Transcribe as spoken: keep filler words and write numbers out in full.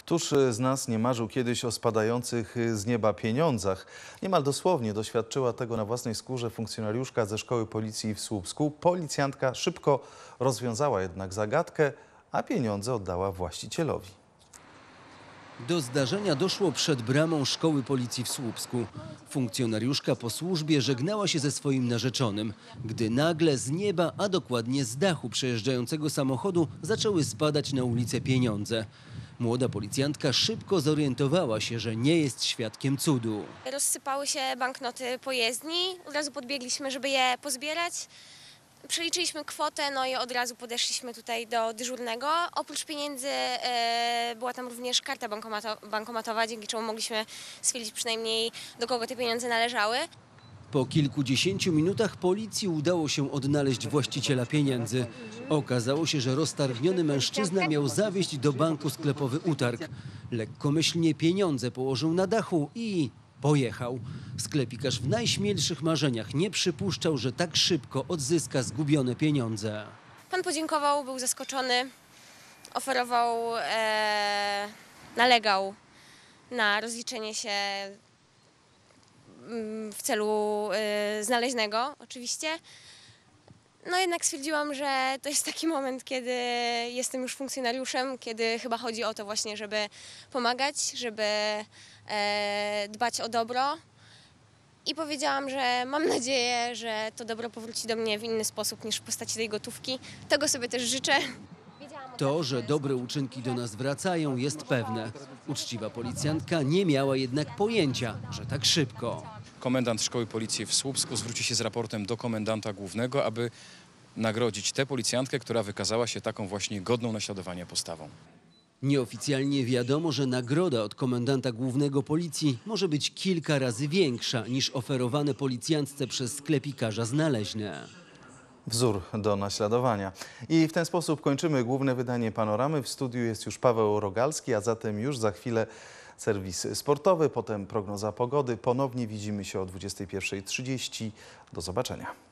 Któż z nas nie marzył kiedyś o spadających z nieba pieniądzach? Niemal dosłownie doświadczyła tego na własnej skórze funkcjonariuszka ze Szkoły Policji w Słupsku. Policjantka szybko rozwiązała jednak zagadkę, a pieniądze oddała właścicielowi. Do zdarzenia doszło przed bramą Szkoły Policji w Słupsku. Funkcjonariuszka po służbie żegnała się ze swoim narzeczonym, gdy nagle z nieba, a dokładnie z dachu przejeżdżającego samochodu zaczęły spadać na ulicę pieniądze. Młoda policjantka szybko zorientowała się, że nie jest świadkiem cudu. Rozsypały się banknoty po jezdni, od razu podbiegliśmy, żeby je pozbierać. Przeliczyliśmy kwotę, no i od razu podeszliśmy tutaj do dyżurnego. Oprócz pieniędzy e, była tam również karta bankomato bankomatowa, dzięki czemu mogliśmy stwierdzić przynajmniej, do kogo te pieniądze należały. Po kilkudziesięciu minutach policji udało się odnaleźć właściciela pieniędzy. Okazało się, że roztargniony mężczyzna miał zawieźć do banku sklepowy utarg. Lekkomyślnie pieniądze położył na dachu i pojechał. Sklepikarz w najśmielszych marzeniach nie przypuszczał, że tak szybko odzyska zgubione pieniądze. Pan podziękował, był zaskoczony, oferował, e, nalegał na rozliczenie się w celu y, znaleźnego oczywiście. No jednak stwierdziłam, że to jest taki moment, kiedy jestem już funkcjonariuszem, kiedy chyba chodzi o to właśnie, żeby pomagać, żeby e, dbać o dobro. I powiedziałam, że mam nadzieję, że to dobro powróci do mnie w inny sposób niż w postaci tej gotówki. Tego sobie też życzę. To, że dobre uczynki do nas wracają, jest pewne. Uczciwa policjantka nie miała jednak pojęcia, że tak szybko. Komendant Szkoły Policji w Słupsku zwróci się z raportem do komendanta głównego, aby nagrodzić tę policjantkę, która wykazała się taką właśnie godną naśladowania postawą. Nieoficjalnie wiadomo, że nagroda od komendanta głównego policji może być kilka razy większa niż oferowane policjantce przez sklepikarza znaleźne. Wzór do naśladowania. I w ten sposób kończymy główne wydanie Panoramy. W studiu jest już Paweł Rogalski, a zatem już za chwilę serwis sportowy, potem prognoza pogody. Ponownie widzimy się o dwudziestej pierwszej trzydzieści. Do zobaczenia.